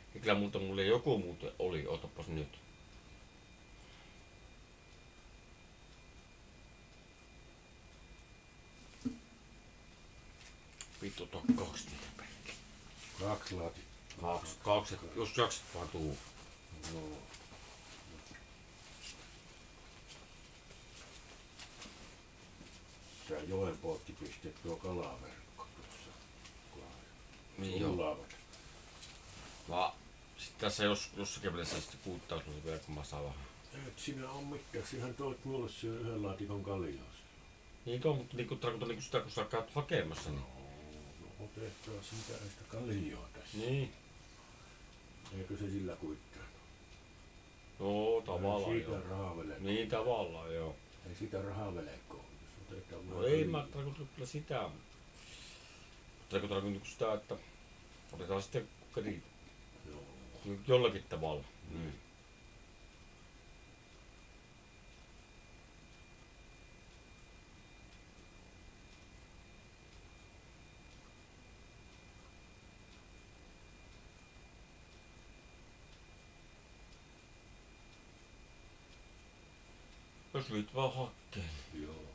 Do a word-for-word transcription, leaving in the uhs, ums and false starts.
Ja kyllä muuten mulle joku muuten oli, otapas nyt. Vittu tuo kaksi niitä perkele. Kaksi laatikkoa. Kaksi, kaksi, jos jaksat vaan tuu. No. Tää joen poikki pistetty tuo kalaverkko tuossa. Niin joo. Rullaavat. Vaan sit tässä jos, jossakin välissä sitten kuuttautuu se verkko, mä saan vähän. Et sinä on mitään, sinähän toit mulle syö yhden laatikon kaljaa. Niin on, mutta niinku tarkoitan niinku sitä, kun sä käyt hakemassa, niin. No otetaan siitä sitä kaljaa tässä. Niin. Eikö se sillä kuittaa? Joo, tavallaan siitä joo. rahaa velkoa. Niin tavallaan joo. Ei sitä rahaa velkoa. Jos otetaan No vaan ei kaljaa. mä tarkoitan kyllä sitä. Tarkoitan niinku sitä, että otetaan sitten kedi Joo. jollakin tavalla. Mm. Jos viit vaan hakkeen. Joo.